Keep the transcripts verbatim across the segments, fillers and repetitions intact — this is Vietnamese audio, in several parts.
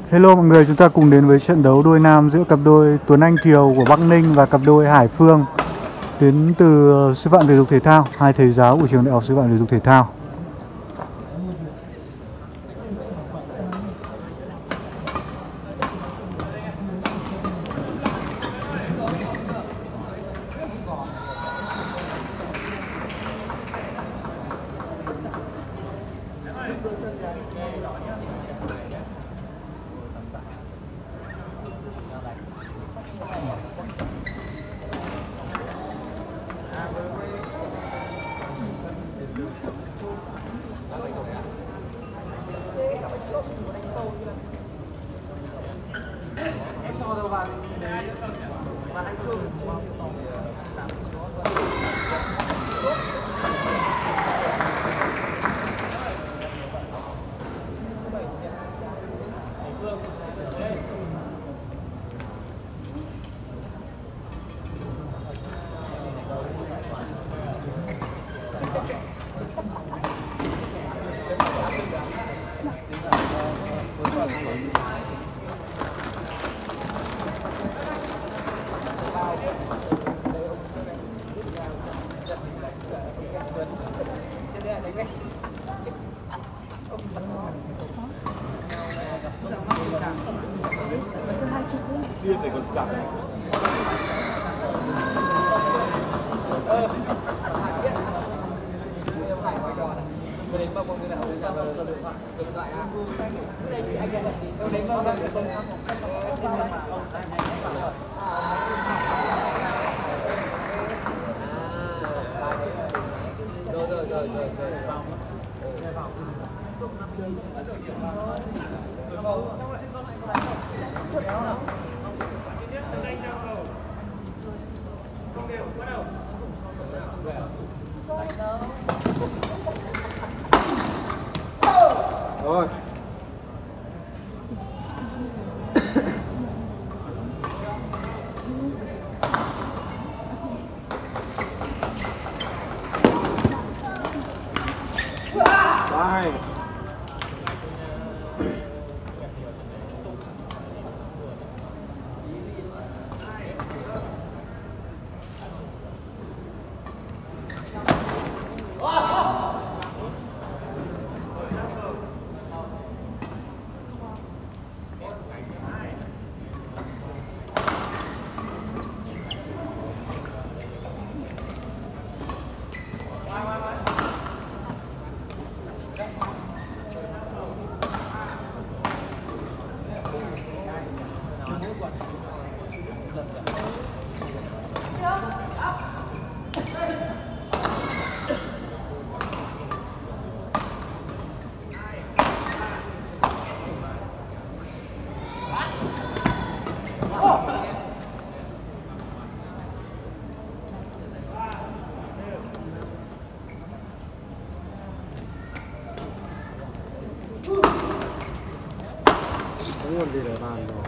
Hello mọi người, chúng ta cùng đến với trận đấu đôi nam giữa cặp đôi Tuấn Anh Thiều của Bắc Ninh và cặp đôi Hải Phương đến từ sư phạm thể dục thể thao, hai thầy giáo của trường đại học sư phạm thể dục thể thao. Rồi. Bye. Vuol dire vanno.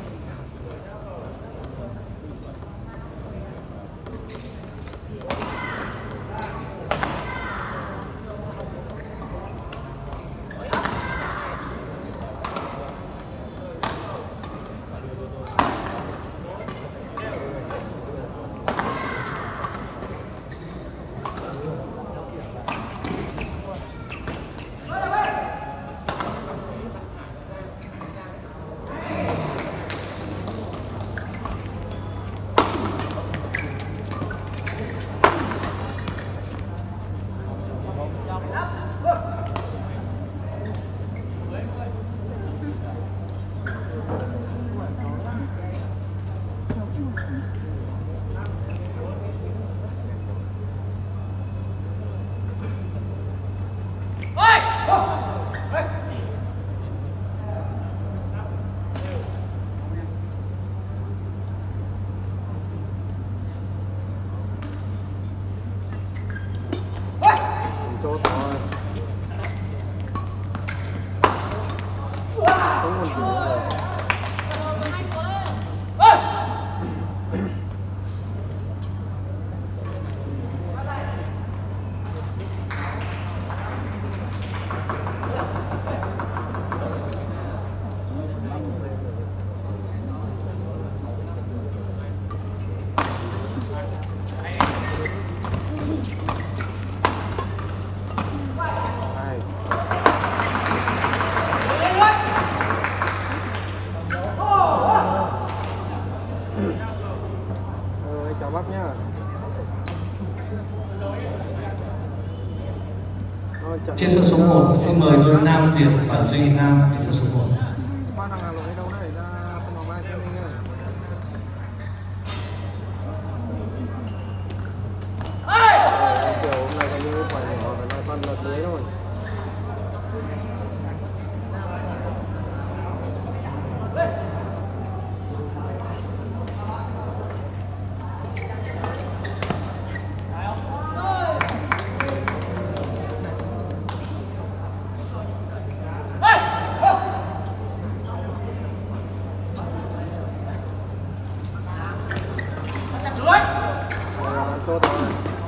Tốt thôi. Không còn gì nữa rồi. Trên sân số một xin mời đôi Nam Việt và Duy Nam về sân số một. Ba thằng Hà Nội đâu đấy ra phân hồng mai cho mình ơi. Kiểu hôm nay có những quả nhỏ phải nói phân lật lưới thôi. Tốt rồi.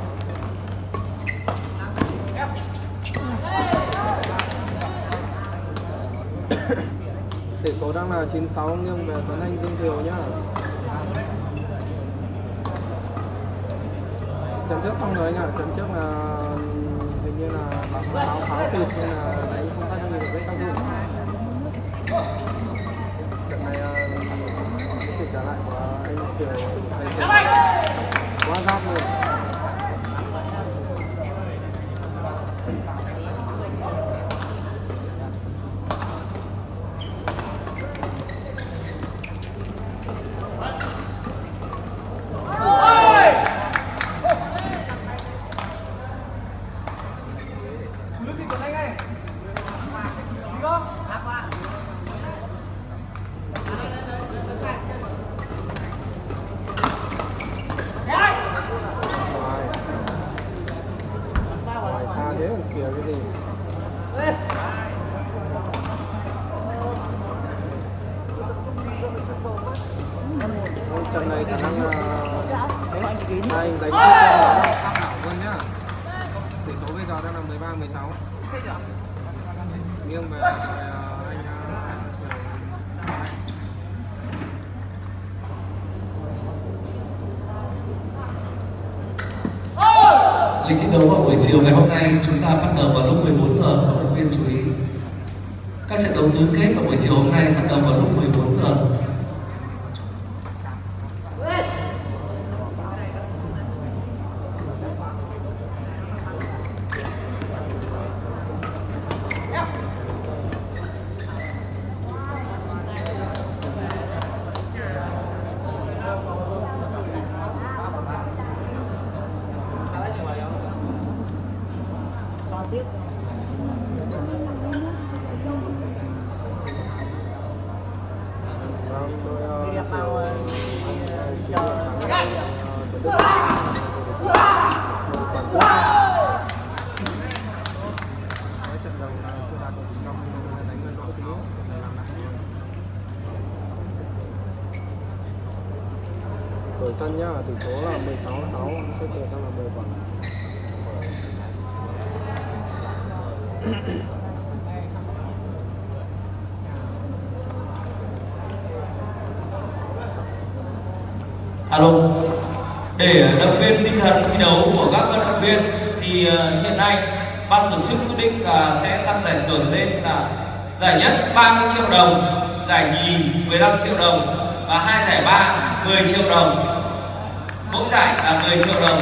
Tỷ số đang là chín sáu nghiêng về Tuấn Anh Dương Thiều nhá. Trận trước xong rồi anh ạ, trận trước là hình như là pháo pháo xịt nên là đánh không tác gì được với cao thủ. Trận này sự trả lại của anh Thiều thầy quá giáp luôn. Thế còn kìa cái gì. Trận này khả năng là hai anh đánh vâng nhá. Tỷ số bây giờ đang là mười ba mười sáu. Nghiêng về anh Lịch thi đấu vào buổi chiều ngày hôm nay chúng ta bắt đầu vào lúc mười bốn giờ. Các vận động viên chú ý. Các trận đấu tứ kết vào buổi chiều hôm nay bắt đầu vào lúc mười bốn giờ. đổi sân nhá, tỷ số là mười sáu sáu, xếp từ sang là mười quả. Alo. Để động viên tinh thần thi đấu của các vận động viên thì uh, hiện nay ban tổ chức quyết định là sẽ tăng giải thưởng lên là giải nhất ba mươi triệu đồng, giải nhì mười lăm triệu đồng và hai giải ba mười triệu đồng. Mỗi giải là mười triệu đồng.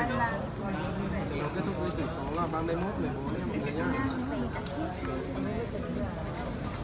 Trận đấu kết thúc với tỷ số là ba mươi mốt mười bốn nha mọi người nhá.